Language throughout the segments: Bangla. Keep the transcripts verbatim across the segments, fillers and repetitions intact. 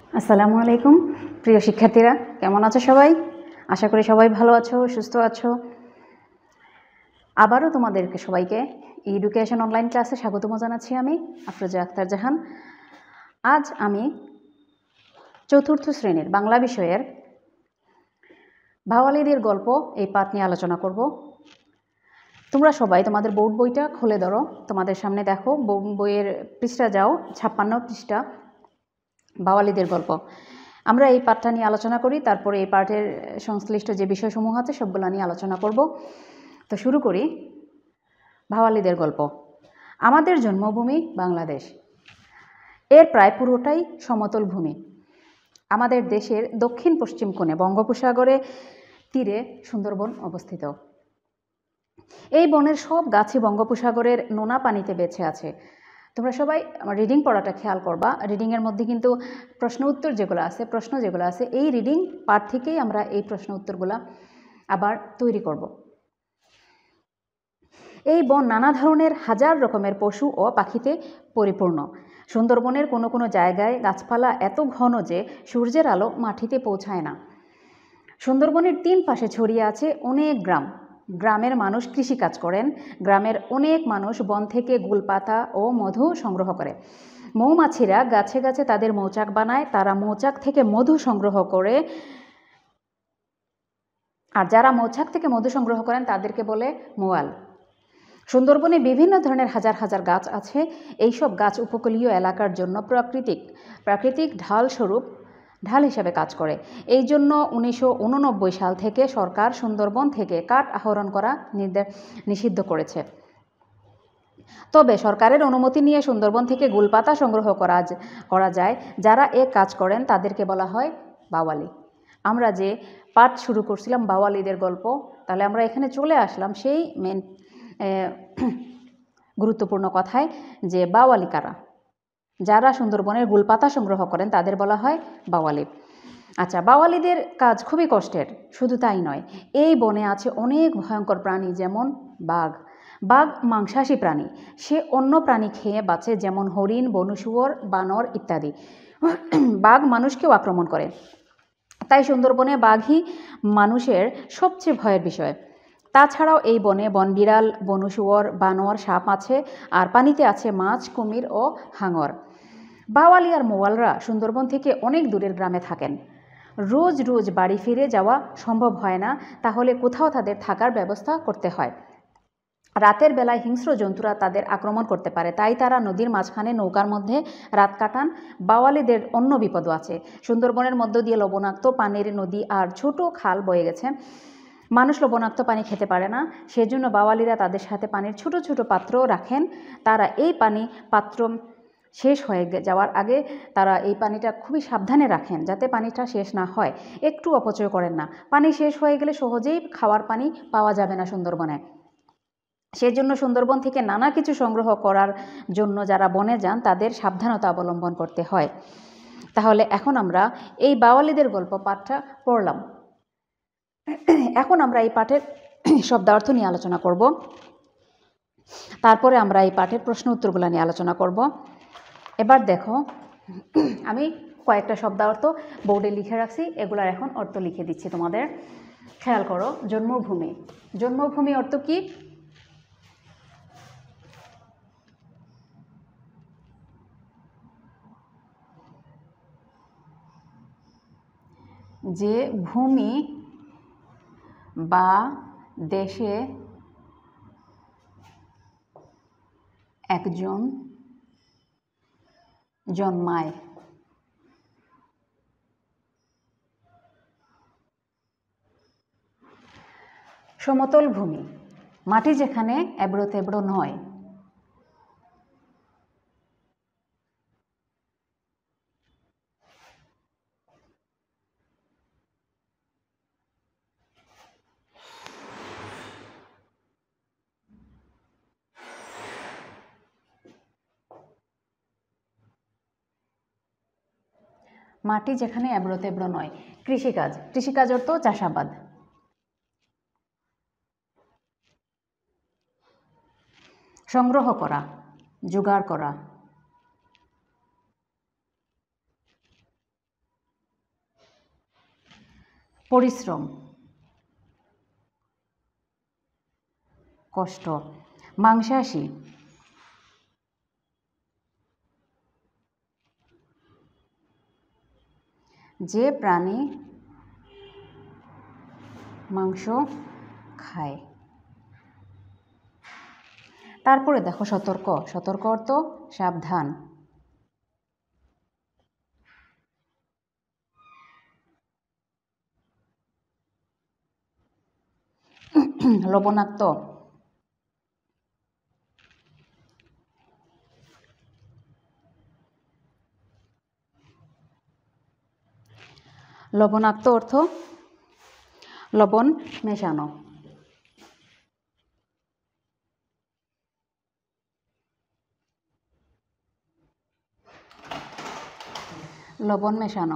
আসসালামু আলাইকুম প্রিয় শিক্ষার্থীরা, কেমন আছো সবাই? আশা করি সবাই ভালো আছো, সুস্থ আছো। আবারও তোমাদেরকে সবাইকে এডুকেশন অনলাইন ক্লাসে স্বাগতম জানাচ্ছি। আমি আফরোজা আক্তার জাহান। আজ আমি চতুর্থ শ্রেণীর বাংলা বিষয়ের ভাওয়ালিদের গল্প এই পাঠ নিয়ে আলোচনা করব। তোমরা সবাই তোমাদের বোর্ড বইটা খুলে ধরো, তোমাদের সামনে দেখো বইয়ের পৃষ্ঠা যাও, ছাপ্পান্ন পৃষ্ঠা, ভাওয়ালিদের গল্প। আমরা এই পাঠটা নিয়ে আলোচনা করি, তারপরে এই পাঠের সংশ্লিষ্ট যে বিষয়সমূহ আছে সবগুলো নিয়ে আলোচনা করব। তো শুরু করি। ভাওয়ালিদের গল্প। আমাদের জন্মভূমি বাংলাদেশ। এর প্রায় পুরোটাই সমতল ভূমি। আমাদের দেশের দক্ষিণ পশ্চিম কোণে বঙ্গোপসাগরে তীরে সুন্দরবন অবস্থিত। এই বনের সব গাছই বঙ্গোপসাগরের নোনা পানিতে বেঁচে আছে। তোমরা সবাই আমার রিডিং পড়াটা খেয়াল করবা। রিডিংয়ের মধ্যে কিন্তু প্রশ্ন উত্তর যেগুলো আছে প্রশ্ন যেগুলো আছে এই রিডিং পার্ট থেকেই আমরা এই প্রশ্ন উত্তরগুলো আবার তৈরি করব। এই বন নানা ধরনের হাজার রকমের পশু ও পাখিতে পরিপূর্ণ। সুন্দরবনের কোনো কোনো জায়গায় গাছপালা এত ঘন যে সূর্যের আলো মাটিতে পৌঁছায় না। সুন্দরবনের তিন পাশে ছড়িয়ে আছে অনেক গ্রাম। গ্রামের মানুষ কৃষিকাজ করেন। গ্রামের অনেক মানুষ বন থেকে গুলপাতা ও মধু সংগ্রহ করে। মৌমাছিরা গাছে গাছে তাদের মৌচাক বানায়। তারা মৌচাক থেকে মধু সংগ্রহ করে, আর যারা মৌচাক থেকে মধু সংগ্রহ করেন তাদেরকে বলে মোয়াল। সুন্দরবনে বিভিন্ন ধরনের হাজার হাজার গাছ আছে। এইসব গাছ উপকূলীয় এলাকার জন্য প্রাকৃতিক প্রাকৃতিক ঢাল স্বরূপ ঢাল হিসাবে কাজ করে। এই জন্য উনিশশো উননব্বই সাল থেকে সরকার সুন্দরবন থেকে কাঠ আহরণ করা নিষিদ্ধ করেছে। তবে সরকারের অনুমতি নিয়ে সুন্দরবন থেকে গুলপাতা সংগ্রহ করা করা যায়। যারা এ কাজ করেন তাদেরকে বলা হয় বাওয়ালি। আমরা যে পাঠ শুরু করছিলাম বাওয়ালিদের গল্প, তাহলে আমরা এখানে চলে আসলাম সেই মেন গুরুত্বপূর্ণ কথায়, যে বাওয়ালি কারা। যারা সুন্দরবনের গুলপাতা সংগ্রহ করেন তাদের বলা হয় বাওয়ালি। আচ্ছা, বাওয়ালিদের কাজ খুবই কষ্টের। শুধু তাই নয়, এই বনে আছে অনেক ভয়ঙ্কর প্রাণী, যেমন বাঘ। বাঘ মাংসাশী প্রাণী। সে অন্য প্রাণী খেয়ে বাঁচে, যেমন হরিণ, বনু শুয়োর, বানর ইত্যাদি। বাঘ মানুষকেও আক্রমণ করে। তাই সুন্দরবনে বাঘই মানুষের সবচেয়ে ভয়ের বিষয়। তাছাড়াও এই বনে বনবিড়াল, বনু শুয়োর, বানর, সাপ আছে, আর পানিতে আছে মাছ, কুমির ও হাঙর। বাওয়ালি আর মোয়ালরা সুন্দরবন থেকে অনেক দূরের গ্রামে থাকেন। রোজ রোজ বাড়ি ফিরে যাওয়া সম্ভব হয় না, তাহলে কোথাও তাদের থাকার ব্যবস্থা করতে হয়। রাতের বেলায় হিংস্র জন্তুরা তাদের আক্রমণ করতে পারে, তাই তারা নদীর মাঝখানে নৌকার মধ্যে রাত কাটান। বাওয়ালিদের অন্য বিপদও আছে। সুন্দরবনের মধ্য দিয়ে লবণাক্ত পানির নদী আর ছোট খাল বয়ে গেছে। মানুষ লবণাক্ত পানি খেতে পারে না, সেজন্য বাওয়ালিরা তাদের সাথে পানির ছোট ছোট পাত্র রাখেন। তারা এই পানি পাত্র শেষ হয়ে যাওয়ার আগে তারা এই পানিটা খুবই সাবধানে রাখেন, যাতে পানিটা শেষ না হয়। একটু অপচয় করেন না। পানি শেষ হয়ে গেলে সহজেই খাওয়ার পানি পাওয়া যাবে না সুন্দরবনে। সেজন্য সুন্দরবন থেকে নানা কিছু সংগ্রহ করার জন্য যারা বনে যান তাদের সাবধানতা অবলম্বন করতে হয়। তাহলে এখন আমরা এই বাওয়ালিদের গল্প পাঠটা পড়লাম। এখন আমরা এই পাঠের শব্দার্থ নিয়ে আলোচনা করব। তারপরে আমরা এই পাঠের প্রশ্ন উত্তরগুলো নিয়ে আলোচনা করব। এবার দেখো, আমি কয়েকটা শব্দার্থ বোর্ডে লিখে রাখছি, এগুলার এখন অর্থ লিখে দিচ্ছি তোমাদের। খেয়াল করো। জন্মভূমি। জন্মভূমি অর্থ কি? যে ভূমি বা দেশে একজন জন্মায়। সমতল ভূমি, মাটি যেখানে এবড়ো তেবড়ো নয়। মাটি যেখানে এবড়ো তেবড়ো নয়। কৃষিকাজ। কৃষিকাজ অর্থ চাষাবাদ। সংগ্রহ করা, জোগাড় করা। পরিশ্রম, কষ্ট। মাংসাশী, যে প্রাণী মাংস খায়। তারপরে দেখো সতর্ক, সতর্ক অর্থ সাবধান। লবণাক্ত, লবণাক্ত অর্থ লবণ মেশানো। লবণ মেশানো।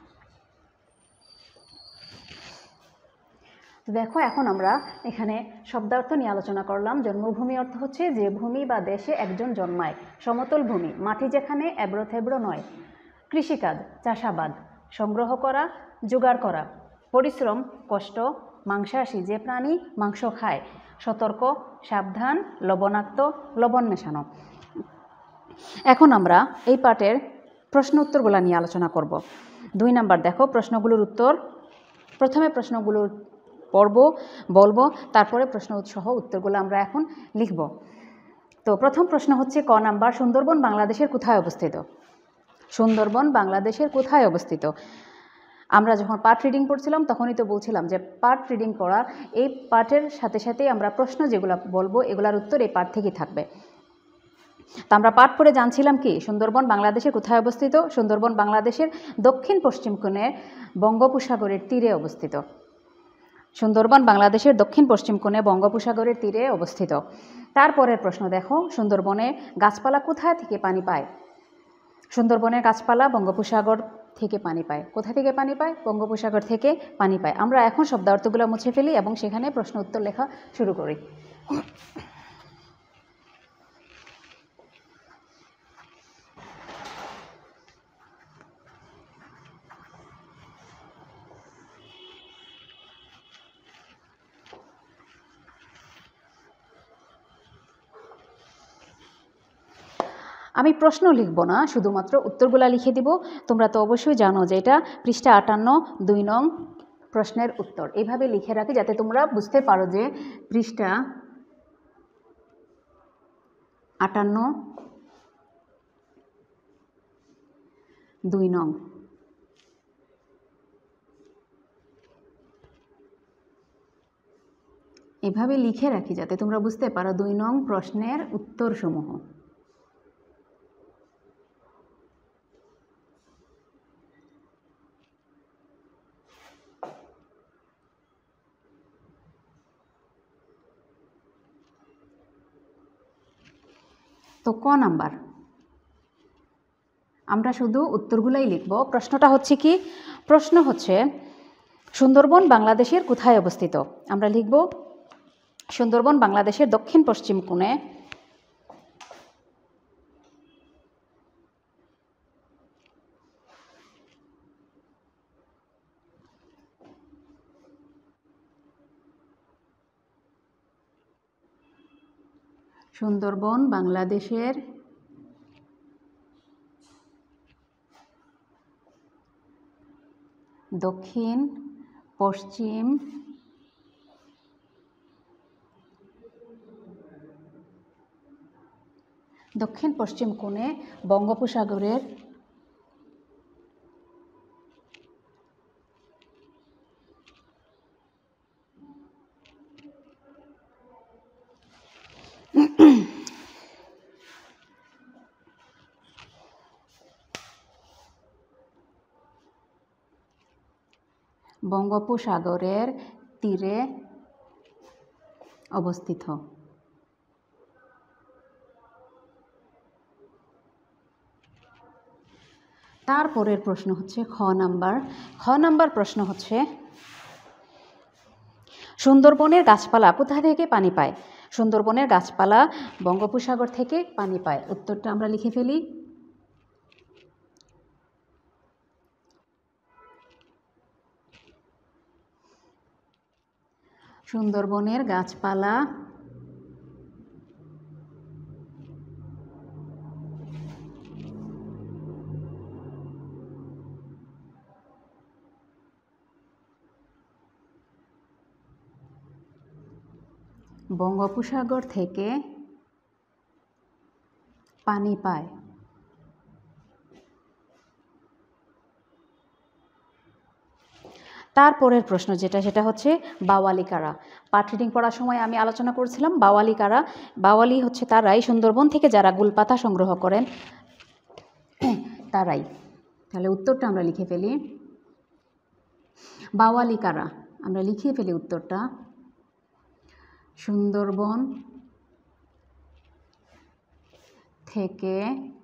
দেখো এখন আমরা এখানে শব্দার্থ নিয়ে আলোচনা করলাম। জন্মভূমি অর্থ হচ্ছে যে ভূমি বা দেশে একজন জন্মায়। সমতল ভূমি, মাটি যেখানে এবড়ো থেবড়ো নয়। কৃষিকাজ, চাষাবাদ। সংগ্রহ করা, জোগাড় করা। পরিশ্রম, কষ্ট। মাংসাশী, যে প্রাণী মাংস খায়। সতর্ক, সাবধান। লবণাক্ত, লবণ মেশানো। এখন আমরা এই পাঠের প্রশ্ন উত্তরগুলো নিয়ে আলোচনা করব। দুই নাম্বার দেখো প্রশ্নগুলোর উত্তর। প্রথমে প্রশ্নগুলোর পড়ব, বলবো, তারপরে প্রশ্ন সহ উত্তরগুলো আমরা এখন লিখব। তো প্রথম প্রশ্ন হচ্ছে ক নাম্বার, সুন্দরবন বাংলাদেশের কোথায় অবস্থিত? সুন্দরবন বাংলাদেশের কোথায় অবস্থিত? আমরা যখন পার্ট রিডিং পড়ছিলাম তখনই তো বলছিলাম যে পার্ট রিডিং পড়া, এই পাঠের সাথে সাথেই আমরা প্রশ্ন যেগুলো বলবো এগুলার উত্তর এই পাঠ থেকেই থাকবে। তা আমরা পাঠ পড়ে জানছিলাম কি সুন্দরবন বাংলাদেশের কোথায় অবস্থিত? সুন্দরবন বাংলাদেশের দক্ষিণ পশ্চিম কোণে বঙ্গোপসাগরের তীরে অবস্থিত। সুন্দরবন বাংলাদেশের দক্ষিণ পশ্চিম কোণে বঙ্গোপসাগরের তীরে অবস্থিত। তারপরের প্রশ্ন দেখো, সুন্দরবনে গাছপালা কোথায় থেকে পানি পায়? সুন্দরবনের গাছপালা বঙ্গোপসাগর থেকে পানি পায়। কোথা থেকে পানি পায়? বঙ্গোপসাগর থেকে পানি পায়। আমরা এখন শব্দার্থগুলো মুছে ফেলি এবং সেখানে প্রশ্ন উত্তর লেখা শুরু করি। আমি প্রশ্ন লিখব না, শুধুমাত্র উত্তরগুলা লিখে দিব। তোমরা তো অবশ্যই জানো যে এটা পৃষ্ঠা আটান্ন, দুই নং প্রশ্নের উত্তর। এইভাবে লিখে রাখি যাতে তোমরা বুঝতে পারো যে পৃষ্ঠা আটান্ন, দুই নং। এভাবে লিখে রাখি যাতে তোমরা বুঝতে পারো দুই নং প্রশ্নের উত্তরসমূহ। তো ক নাম্বার, আমরা শুধু উত্তরগুলাই লিখব। প্রশ্নটা হচ্ছে কি? প্রশ্ন হচ্ছে সুন্দরবন বাংলাদেশের কোথায় অবস্থিত? আমরা লিখব সুন্দরবন বাংলাদেশের দক্ষিণ পশ্চিম কোণে সুন্দরবন বাংলাদেশের দক্ষিণ পশ্চিম দক্ষিণ পশ্চিম কোণে বঙ্গোপসাগরের বঙ্গোপসাগরের তীরে অবস্থিত। তারপরের প্রশ্ন হচ্ছে খ নাম্বার। খ নাম্বার প্রশ্ন হচ্ছে সুন্দরবনের গাছপালা কোথা থেকে পানি পায়? সুন্দরবনের গাছপালা বঙ্গোপসাগর থেকে পানি পায়। উত্তরটা আমরা লিখে ফেলি। সুন্দরবনের গাছপালা বঙ্গোপসাগর থেকে পানি পায়। তারপরের প্রশ্ন যেটা সেটা হচ্ছে বাওয়ালি কারা। পার্ট রিডিং পড়ার সময় আমি আলোচনা করেছিলাম বাওয়ালি কারা। বাওয়ালি হচ্ছে তারাই, সুন্দরবন থেকে যারা গুলপাতা সংগ্রহ করেন তারাই। তাহলে উত্তরটা আমরা লিখে ফেলি, বাওয়ালি কারা। আমরা লিখে ফেলি উত্তরটা, সুন্দরবন থেকে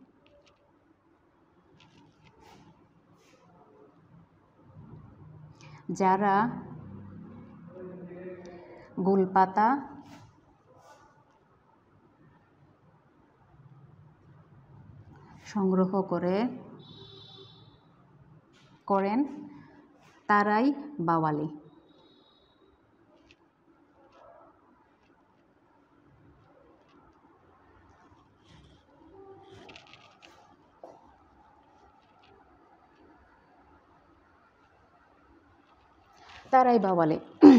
যারা গুলপাতা সংগ্রহ করে করেন তারাই বাওয়ালি। তারাই বাওয়ালি।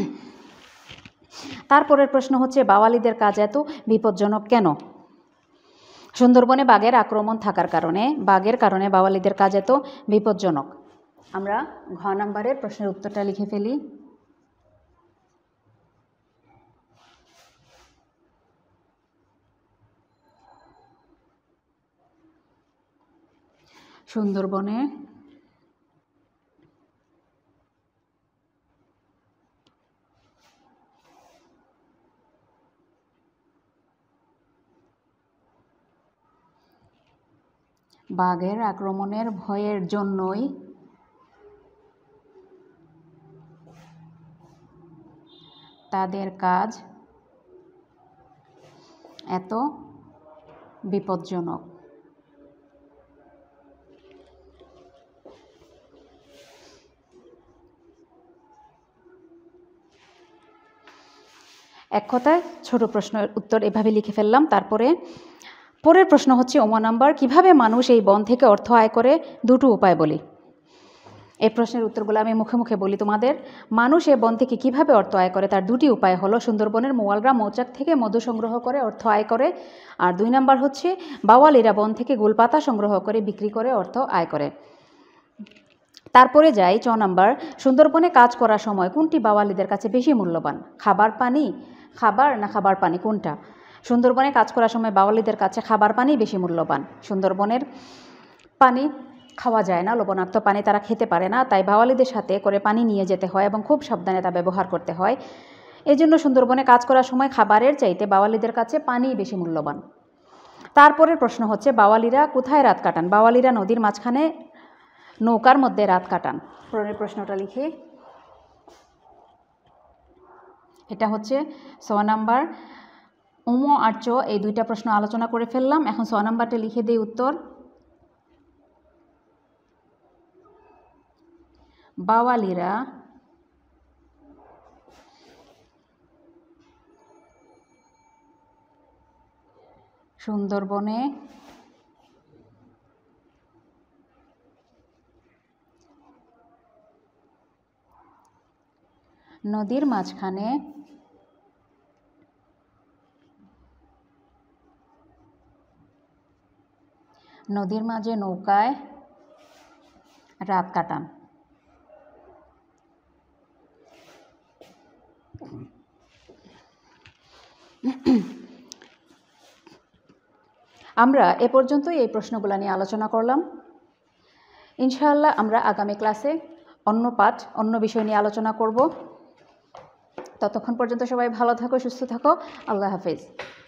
তারপরের প্রশ্ন হচ্ছে বাওয়ালিদের কাজ এত বিপজ্জনক কেন? সুন্দরবনে বাঘের আক্রমণ থাকার কারণে, বাঘের কারণে বাওয়ালিদের কাজ এত বিপজ্জনক। আমরা ঘ নাম্বারের প্রশ্নের উত্তরটা লিখে ফেলি, সুন্দরবনে বাঘের আক্রমণের ভয়ের জন্যই তাদের কাজ এত বিপজ্জনক। এক কথায় ছোট প্রশ্নের উত্তর এভাবে লিখে ফেললাম। তারপরে পরের প্রশ্ন হচ্ছে ওমা নাম্বার, কিভাবে মানুষ এই বন থেকে অর্থ আয় করে? দুটো উপায় বলি। এই প্রশ্নের উত্তরগুলো আমি মুখে মুখে বলি তোমাদের। মানুষ এই বন থেকে কিভাবে অর্থ আয় করে তার দুটি উপায় হলো, সুন্দরবনের মোয়ালরা মৌচাক থেকে মধু সংগ্রহ করে অর্থ আয় করে, আর দুই নাম্বার হচ্ছে বাওয়ালিরা বন থেকে গুলপাতা সংগ্রহ করে বিক্রি করে অর্থ আয় করে। তারপরে যাই চ নাম্বার, সুন্দরবনে কাজ করার সময় কোনটি বাওয়ালিদের কাছে বেশি মূল্যবান? খাবার পানি, খাবার না খাবার পানি, কোনটা? সুন্দরবনে কাজ করার সময় বাওয়ালিদের কাছে খাবার পানি বেশি মূল্যবান। সুন্দরবনের পানি খাওয়া যায় না, লবণাক্ত পানি তারা খেতে পারে না, তাই বাওয়ালিদের সাথে করে পানি নিয়ে যেতে হয় এবং খুব সাবধানে তা ব্যবহার করতে হয়। এই জন্য সুন্দরবনে কাজ করার সময় খাবারের চাইতে বাওয়ালিদের কাছে পানি বেশি মূল্যবান। তারপরের প্রশ্ন হচ্ছে বাওয়ালিরা কোথায় রাত কাটান? বাওয়ালিরা নদীর মাঝখানে নৌকার মধ্যে রাত কাটান। পরের প্রশ্নটা লিখে, এটা হচ্ছে ছ নাম্বার। উম আর চ এই দুইটা প্রশ্ন আলোচনা করে ফেললাম, এখন ছ নাম্বারটা লিখে দিই উত্তর, বাওয়ালিরা সুন্দরবনে নদীর মাঝখানে নদীর মাঝে নৌকায় রাত কাটান। আমরা এ পর্যন্তই এই প্রশ্নগুলো নিয়ে আলোচনা করলাম। ইনশাআল্লাহ আমরা আগামী ক্লাসে অন্য পাঠ, অন্য বিষয় নিয়ে আলোচনা করব। ততক্ষণ পর্যন্ত সবাই ভালো থাকো, সুস্থ থাকো। আল্লাহ হাফেজ।